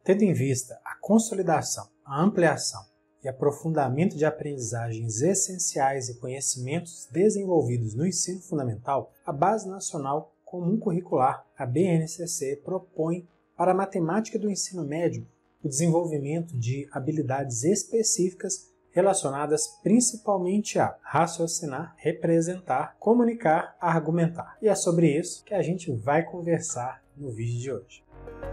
Tendo em vista a consolidação, a ampliação e aprofundamento de aprendizagens essenciais e conhecimentos desenvolvidos no ensino fundamental, a Base Nacional Comum Curricular, a BNCC, propõe para a matemática do ensino médio o desenvolvimento de habilidades específicas relacionadas principalmente a raciocinar, representar, comunicar, argumentar. E é sobre isso que a gente vai conversar no vídeo de hoje.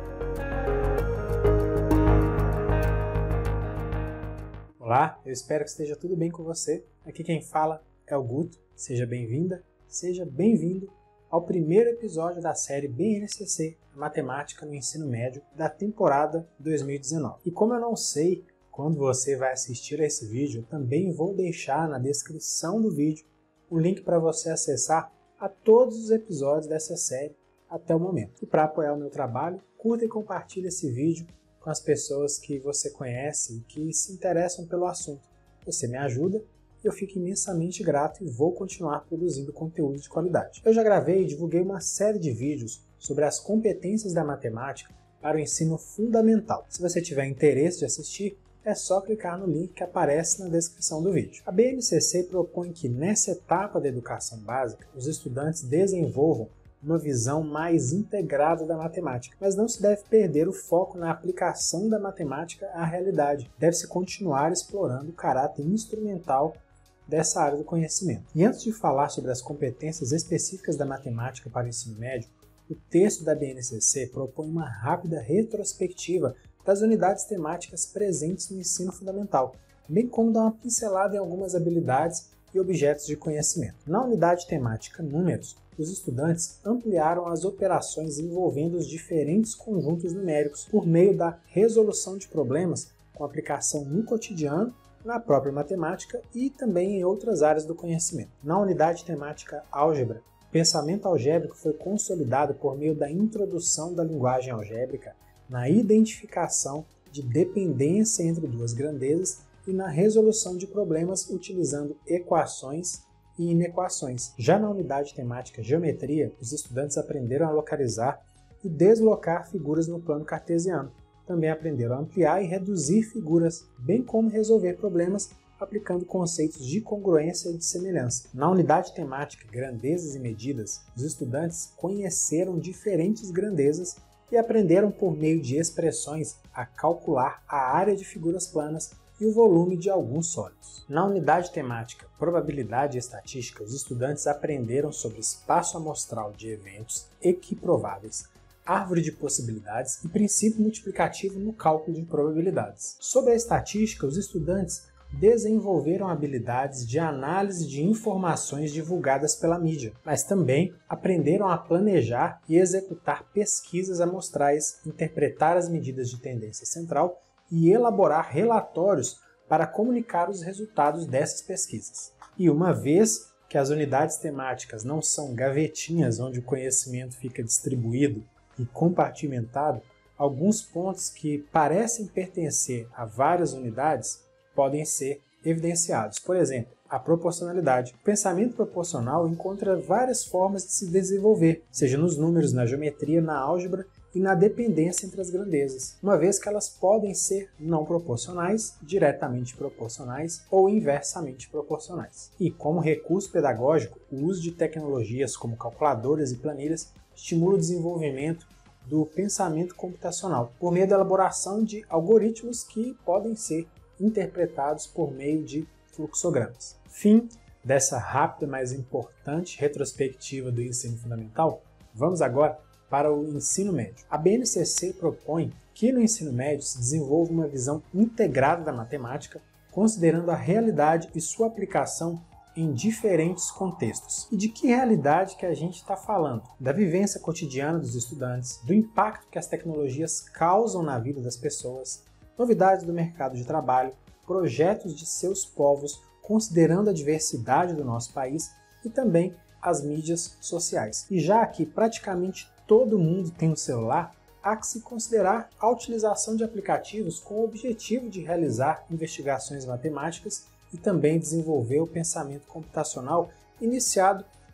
Olá, eu espero que esteja tudo bem com você. Aqui quem fala é o Guto. Seja bem-vinda, seja bem-vindo ao primeiro episódio da série BNCC, Matemática no Ensino Médio, da temporada 2019. E como eu não sei quando você vai assistir a esse vídeo, também vou deixar na descrição do vídeo o link para você acessar a todos os episódios dessa série até o momento. E para apoiar o meu trabalho, curta e compartilhe esse vídeo com as pessoas que você conhece e que se interessam pelo assunto. Você me ajuda, eu fico imensamente grato e vou continuar produzindo conteúdo de qualidade. Eu já gravei e divulguei uma série de vídeos sobre as competências da matemática para o ensino fundamental. Se você tiver interesse de assistir, é só clicar no link que aparece na descrição do vídeo. A BNCC propõe que nessa etapa da educação básica, os estudantes desenvolvam uma visão mais integrada da matemática, mas não se deve perder o foco na aplicação da matemática à realidade. Deve-se continuar explorando o caráter instrumental dessa área do conhecimento. E antes de falar sobre as competências específicas da matemática para o ensino médio, o texto da BNCC propõe uma rápida retrospectiva das unidades temáticas presentes no ensino fundamental, bem como dar uma pincelada em algumas habilidades e objetos de conhecimento. Na unidade temática Números, os estudantes ampliaram as operações envolvendo os diferentes conjuntos numéricos por meio da resolução de problemas com aplicação no cotidiano, na própria matemática e também em outras áreas do conhecimento. Na unidade temática Álgebra, o pensamento algébrico foi consolidado por meio da introdução da linguagem algébrica, na identificação de dependência entre duas grandezas e na resolução de problemas utilizando equações e inequações. Já na unidade temática Geometria, os estudantes aprenderam a localizar e deslocar figuras no plano cartesiano. Também aprenderam a ampliar e reduzir figuras, bem como resolver problemas aplicando conceitos de congruência e de semelhança. Na unidade temática Grandezas e Medidas, os estudantes conheceram diferentes grandezas e aprenderam por meio de expressões a calcular a área de figuras planas e o volume de alguns sólidos. Na unidade temática Probabilidade e Estatística, os estudantes aprenderam sobre espaço amostral de eventos equiprováveis, árvore de possibilidades e princípio multiplicativo no cálculo de probabilidades. Sobre a estatística, os estudantes desenvolveram habilidades de análise de informações divulgadas pela mídia, mas também aprenderam a planejar e executar pesquisas amostrais, interpretar as medidas de tendência central e elaborar relatórios para comunicar os resultados dessas pesquisas. E uma vez que as unidades temáticas não são gavetinhas onde o conhecimento fica distribuído e compartimentado, alguns pontos que parecem pertencer a várias unidades podem ser evidenciados. Por exemplo, a proporcionalidade. O pensamento proporcional encontra várias formas de se desenvolver, seja nos números, na geometria, na álgebra e na dependência entre as grandezas, uma vez que elas podem ser não proporcionais, diretamente proporcionais ou inversamente proporcionais. E como recurso pedagógico, o uso de tecnologias como calculadoras e planilhas estimula o desenvolvimento do pensamento computacional, por meio da elaboração de algoritmos que podem ser interpretados por meio de fluxogramas. Fim dessa rápida, mas importante retrospectiva do ensino fundamental, vamos agora para o ensino médio. A BNCC propõe que no ensino médio se desenvolva uma visão integrada da matemática, considerando a realidade e sua aplicação em diferentes contextos. E de que realidade que a gente está falando? Da vivência cotidiana dos estudantes, do impacto que as tecnologias causam na vida das pessoas, novidades do mercado de trabalho, projetos de seus povos, considerando a diversidade do nosso país e também as mídias sociais. E já que praticamente todo mundo tem um celular, há que se considerar a utilização de aplicativos com o objetivo de realizar investigações matemáticas e também desenvolver o pensamento computacional iniciado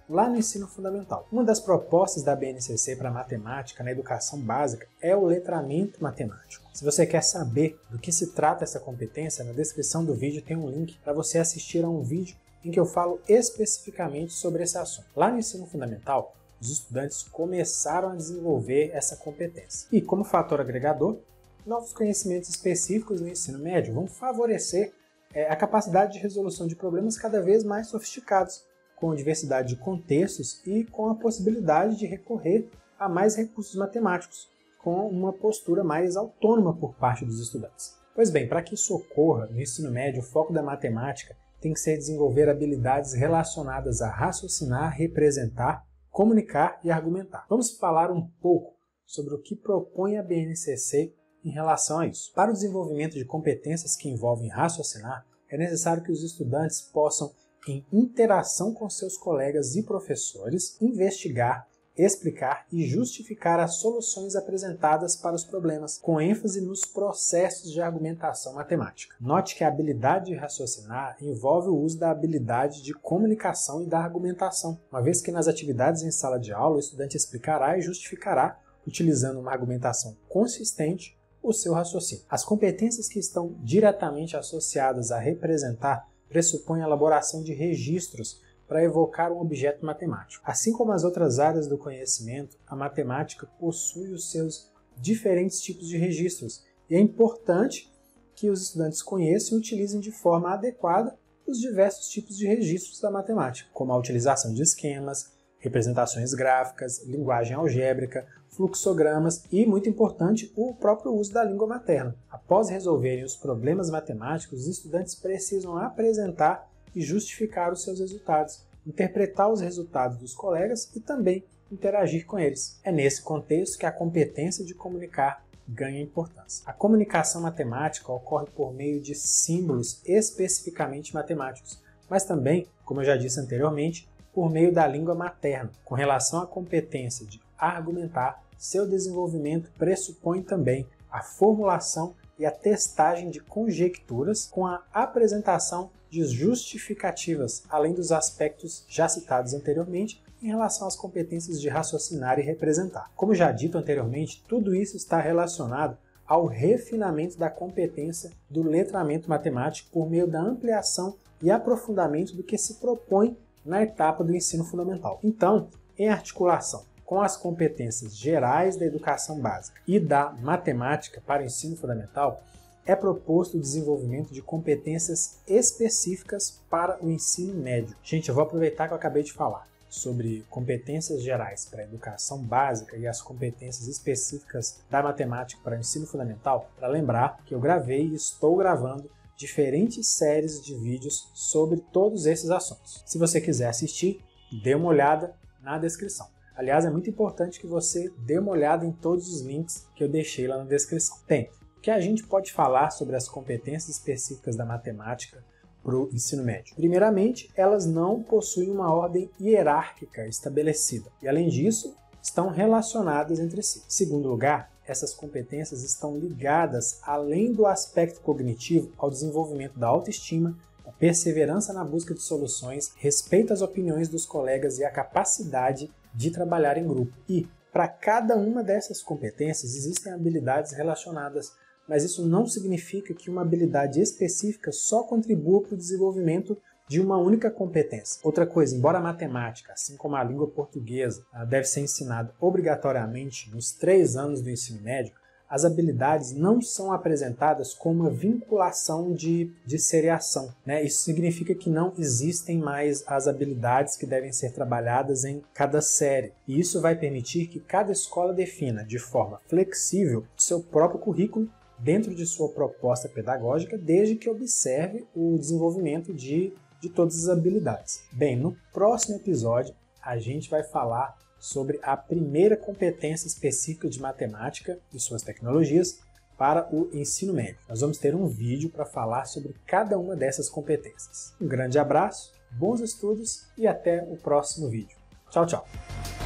lá no ensino fundamental. Uma das propostas da BNCC para matemática na educação básica é o letramento matemático. Se você quer saber do que se trata essa competência, na descrição do vídeo tem um link para você assistir a um vídeo em que eu falo especificamente sobre esse assunto. Lá no ensino fundamental, os estudantes começaram a desenvolver essa competência. E como fator agregador, novos conhecimentos específicos no ensino médio vão favorecer a capacidade de resolução de problemas cada vez mais sofisticados, com diversidade de contextos e com a possibilidade de recorrer a mais recursos matemáticos, com uma postura mais autônoma por parte dos estudantes. Pois bem, para que isso ocorra, no ensino médio, o foco da matemática tem que ser desenvolver habilidades relacionadas a raciocinar, representar, comunicar e argumentar. Vamos falar um pouco sobre o que propõe a BNCC em relação a isso. Para o desenvolvimento de competências que envolvem raciocinar, é necessário que os estudantes possam, em interação com seus colegas e professores, investigar, explicar e justificar as soluções apresentadas para os problemas, com ênfase nos processos de argumentação matemática. Note que a habilidade de raciocinar envolve o uso da habilidade de comunicação e da argumentação, uma vez que nas atividades em sala de aula o estudante explicará e justificará, utilizando uma argumentação consistente, o seu raciocínio. As competências que estão diretamente associadas a representar pressupõem a elaboração de registros para evocar um objeto matemático. Assim como as outras áreas do conhecimento, a matemática possui os seus diferentes tipos de registros, e é importante que os estudantes conheçam e utilizem de forma adequada os diversos tipos de registros da matemática, como a utilização de esquemas, representações gráficas, linguagem algébrica, fluxogramas e, muito importante, o próprio uso da língua materna. Após resolverem os problemas matemáticos, os estudantes precisam apresentar e justificar os seus resultados, interpretar os resultados dos colegas e também interagir com eles. É nesse contexto que a competência de comunicar ganha importância. A comunicação matemática ocorre por meio de símbolos especificamente matemáticos, mas também, como eu já disse anteriormente, por meio da língua materna. Com relação à competência de argumentar, seu desenvolvimento pressupõe também a formulação e a testagem de conjecturas com a apresentação de justificativas, além dos aspectos já citados anteriormente em relação às competências de raciocinar e representar. Como já dito anteriormente, tudo isso está relacionado ao refinamento da competência do letramento matemático por meio da ampliação e aprofundamento do que se propõe na etapa do ensino fundamental. Então, em articulação com as competências gerais da educação básica e da matemática para o ensino fundamental, é proposto o desenvolvimento de competências específicas para o ensino médio. Gente, eu vou aproveitar que eu acabei de falar sobre competências gerais para a educação básica e as competências específicas da matemática para o ensino fundamental, para lembrar que eu gravei e estou gravando diferentes séries de vídeos sobre todos esses assuntos. Se você quiser assistir, dê uma olhada na descrição. Aliás, é muito importante que você dê uma olhada em todos os links que eu deixei lá na descrição. Bem, o que a gente pode falar sobre as competências específicas da matemática para o ensino médio? Primeiramente, elas não possuem uma ordem hierárquica estabelecida e, além disso, estão relacionadas entre si. Em segundo lugar, essas competências estão ligadas, além do aspecto cognitivo, ao desenvolvimento da autoestima, a perseverança na busca de soluções, respeito às opiniões dos colegas e a capacidade de trabalhar em grupo. E, para cada uma dessas competências, existem habilidades relacionadas, mas isso não significa que uma habilidade específica só contribua para o desenvolvimento de uma única competência. Outra coisa, embora a matemática, assim como a língua portuguesa, deve ser ensinada obrigatoriamente nos 3 anos do ensino médio, as habilidades não são apresentadas com uma vinculação de seriação, né? Isso significa que não existem mais as habilidades que devem ser trabalhadas em cada série. E isso vai permitir que cada escola defina de forma flexível seu próprio currículo dentro de sua proposta pedagógica, desde que observe o desenvolvimento de todas as habilidades. Bem, no próximo episódio a gente vai falar sobre a primeira competência específica de matemática e suas tecnologias para o ensino médio. Nós vamos ter um vídeo para falar sobre cada uma dessas competências. Um grande abraço, bons estudos e até o próximo vídeo. Tchau, tchau!